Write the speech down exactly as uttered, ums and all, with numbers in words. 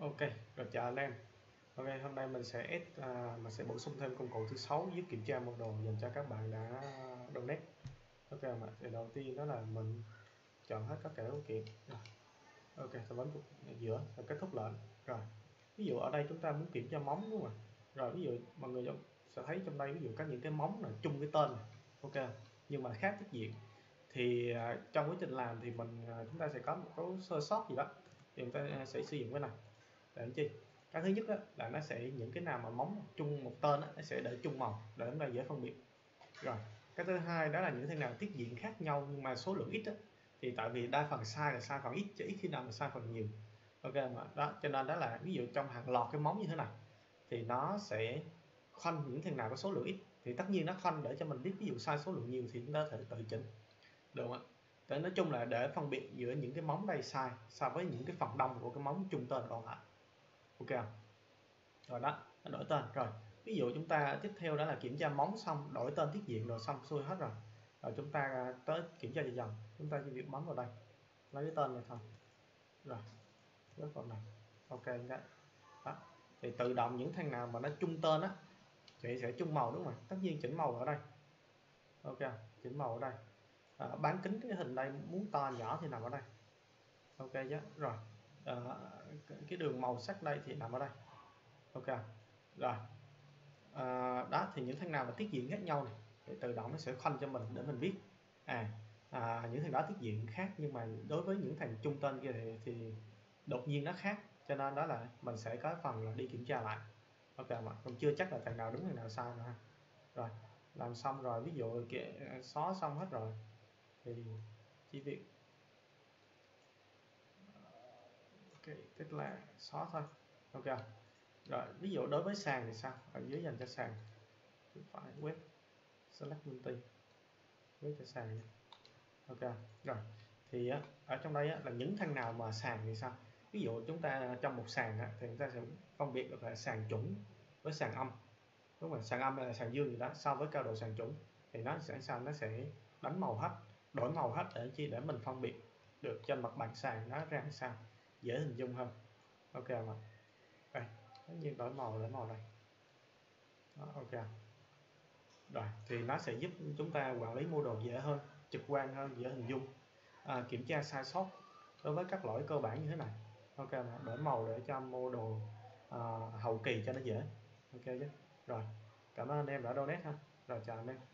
Ok, rồi chào anh em. Ok, hôm nay mình sẽ add, à, mình sẽ bổ sung thêm công cụ thứ sáu giúp kiểm tra mô đồ dành cho các bạn đã donate. Ok mà thì đầu tiên đó là mình chọn hết tất cả các kiện. Rồi. Ok, tôi bấm chuột giữa và kết thúc lệnh. Rồi. Ví dụ ở đây chúng ta muốn kiểm tra móng đúng không ạ? Rồi ví dụ mọi người sẽ thấy trong đây ví dụ có những cái móng là chung cái tên này. Ok, nhưng mà khác tiết diện. Thì à, trong quá trình làm thì mình à, chúng ta sẽ có một số sơ sót gì đó. Thì chúng ta sẽ sử dụng cái này. Để làm chi? Cái thứ nhất á, là nó sẽ những cái nào mà móng chung một tên á, nó sẽ để chung màu để chúng ta dễ phân biệt. Rồi cái thứ hai đó là những thế nào tiết diện khác nhau nhưng mà số lượng ít á, thì tại vì đa phần sai là sai phần ít chứ ít khi nào mà sai phần nhiều. Ok mà đó cho nên đó là ví dụ trong hàng loạt cái móng như thế này thì nó sẽ khoanh những thằng nào có số lượng ít, thì tất nhiên nó khoanh để cho mình biết ví dụ sai số lượng nhiều thì chúng ta có thể tự chỉnh được không ạ? Để nói chung là để phân biệt giữa những cái móng đây sai so với những cái phần đông của cái móng chung tên còn lại. Ok rồi đó, nó đổi tên rồi. Ví dụ chúng ta tiếp theo đó là kiểm tra móng xong đổi tên tiết diện rồi xong xuôi hết rồi, rồi chúng ta tới kiểm tra dần dần, chúng ta chỉ việc bấm vào đây lấy cái tên này thôi, rồi cái phần này ok đó. Đó thì tự động những thằng nào mà nó chung tên á thì sẽ chung màu đúng không ạ? Tất nhiên chỉnh màu ở đây. Ok, chỉnh màu ở đây. À, bán kính cái hình đây muốn to nhỏ thì nằm ở đây. Ok chứ rồi. À, cái đường màu sắc đây thì nằm ở đây. Ok rồi. À, đó thì những thằng nào mà tiết diện khác nhau này thì tự động nó sẽ khoanh cho mình để mình biết à, à những thằng đó tiết diện khác nhưng mà đối với những thằng chung tên kia thì, thì đột nhiên nó khác, cho nên đó là mình sẽ có phần là đi kiểm tra lại. Ok mà còn chưa chắc là thằng nào đúng thằng nào sai nữa. Rồi làm xong rồi, ví dụ kìa, xóa xong hết rồi thì chỉ việc ok tức là xóa thôi. Ok rồi, ví dụ đối với sàn thì sao, ở dưới dành cho sàn phải web select multi với cho sàn. Ok rồi thì á, ở trong đây á, là những thằng nào mà sàn thì sao, ví dụ chúng ta trong một sàn á, thì chúng ta sẽ phân biệt được là sàn chuẩn với sàn âm đúng không? Sàn âm là sàn dương gì đó so với cao độ sàn chuẩn thì nó sẽ sao, nó sẽ đánh màu hết, đổi màu hết để chi để mình phân biệt được trên mặt bằng sàn nó ra sao, dễ hình dung hơn. Ok mà đây tất nhiên đổi màu đổi màu này đó, ok rồi thì nó sẽ giúp chúng ta quản lý mua đồ dễ hơn, trực quan hơn, dễ hình dung, à, kiểm tra sai sót đối với các lỗi cơ bản như thế này. Ok đổi màu để cho mua đồ à, hậu kỳ cho nó dễ. Ok chứ rồi, cảm ơn anh em đã donate ha, rồi chào anh em.